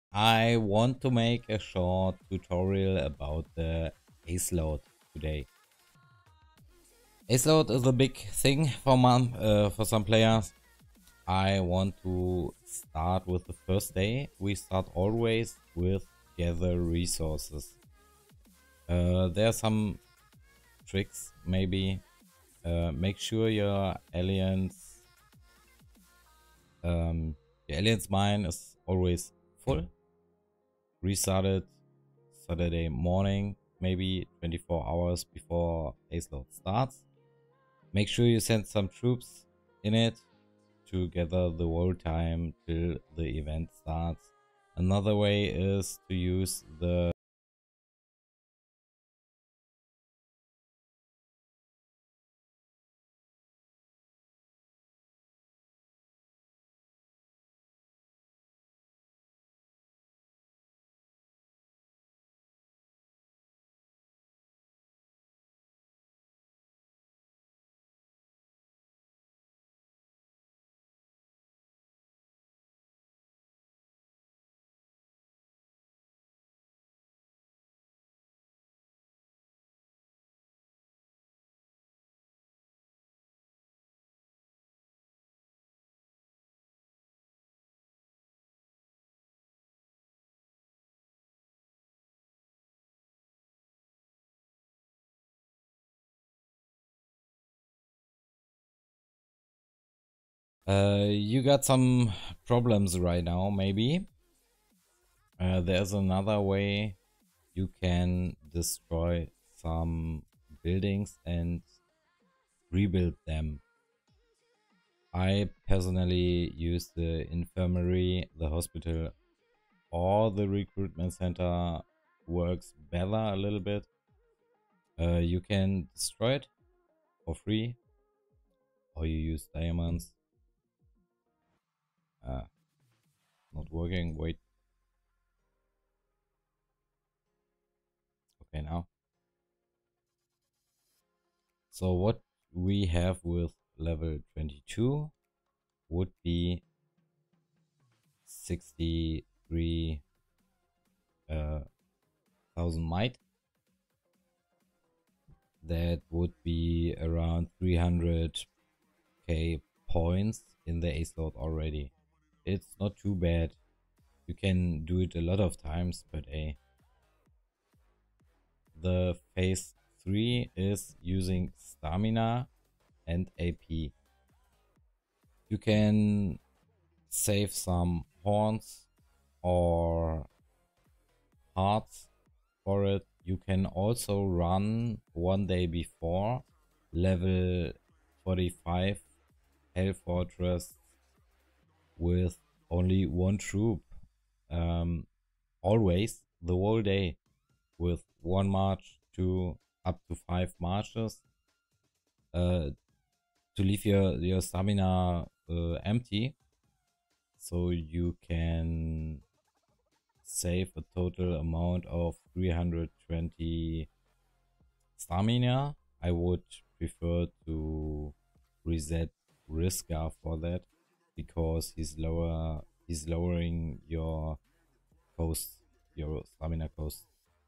I want to make a short tutorial about the ace load today. Ace load is a big thing for some players. I want to start with the first day. We start always with gather resources. There are some tricks maybe. Make sure your aliens mine is always full. Restart it Saturday morning, maybe 24 hours before ace load starts. Make sure you send some troops in it to gather the whole time till the event starts. Another way is to use the you got some problems right now maybe. There's another way you can destroy some buildings and rebuild them. I personally use the infirmary, the hospital, or the recruitment center works better a little bit. You can destroy it for free, or you use diamonds. Not working. Wait. Okay, now. So what we have with level 22 would be 63 thousand might. That would be around 300k points in the ace load already. It's not too bad. You can do it a lot of times per day. The phase 3 is using stamina and AP. You can save some horns or hearts for it. You can also run one day before level 45 Hell Fortress with only one troop. Always the whole day with one march to up to 5 marches to leave your stamina empty, so you can save a total amount of 320 stamina. I would prefer to reset Riska for that because he's lowering your cost, your stamina cost.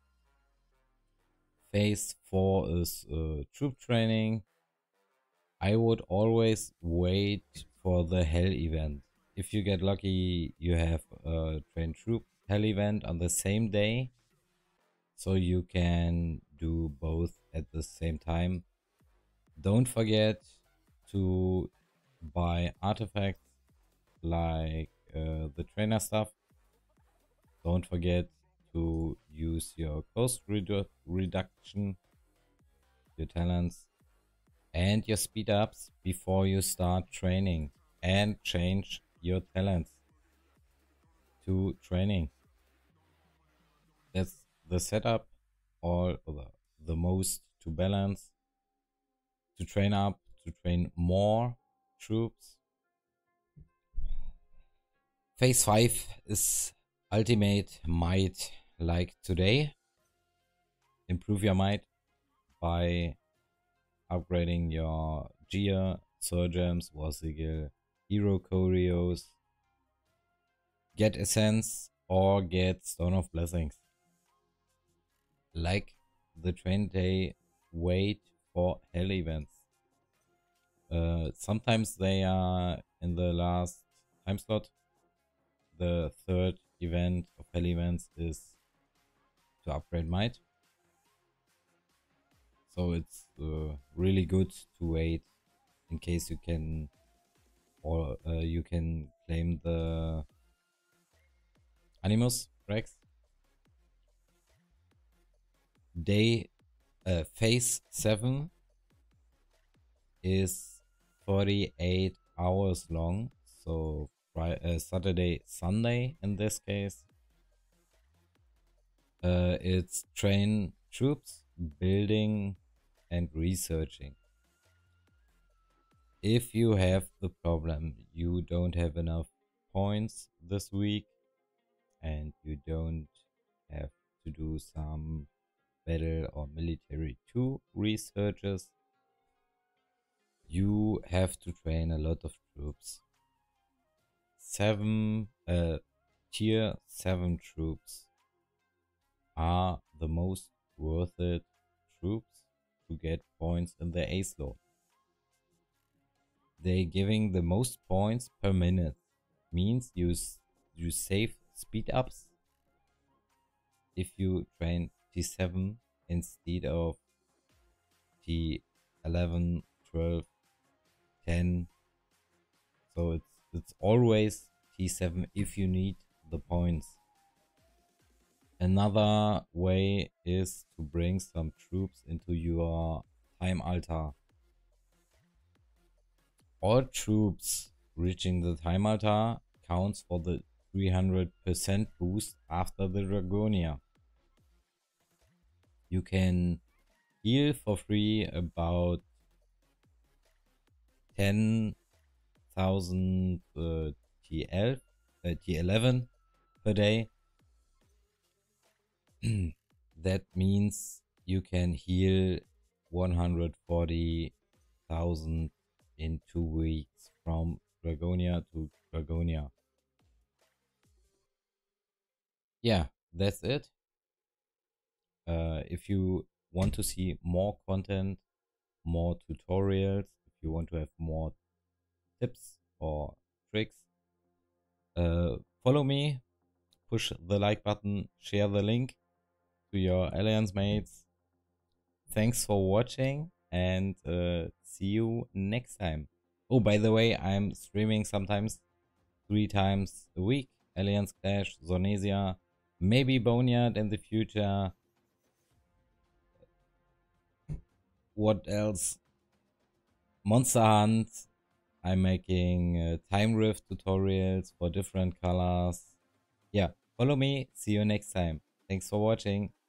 Phase 4 is troop training. I would always wait for the hell event. If you get lucky, you have a train troop hell event on the same day, so you can do both at the same time. Don't forget to buy artifacts like the trainer stuff. Don't forget to use your cost reduction, your talents, and your speed ups before you start training, and change your talents to training. That's the setup, or the most to balance, to train up, to train more troops. Phase 5 is ultimate might, like today. Improve your might by upgrading your gear, surgeons, war sigil, hero choreos. Get essence or get Stone of Blessings. Like the train day, wait for hell events. Sometimes they are in the last time slot. The third event of hell events is to upgrade might. So it's really good to wait in case you can, or you can claim the Animus Rex. Day phase 7 is 48 hours long, so Saturday, Sunday in this case. It's train troops, building and researching. If you have the problem you don't have enough points this week and you don't have to do some battle or military 2 researches, you have to train a lot of troops. Tier 7 troops are the most worth it troops to get points in the A slot. They giving the most points per minute, means you save speed ups if you train T7 instead of T11, 12, 10. So it's always T7 if you need the points. Another way is to bring some troops into your time altar. All troops reaching the time altar counts for the 300% boost after the Dragonia. You can heal for free about 10,000 T11 per day. That means you can heal 140,000 in 2 weeks from Dragonia to Dragonia. Yeah, that's it. If you want to see more content, more tutorials, if you want to have more tips or tricks, follow me, push the like button, share the link to your Alliance mates. Thanks for watching and see you next time. Oh, by the way, I'm streaming sometimes 3 times a week. Alliance Clash, Zornesia, maybe Boneyard in the future. What else? Monster Hunt. I'm making Time Rift tutorials for different colors. Yeah, follow me. See you next time. Thanks for watching.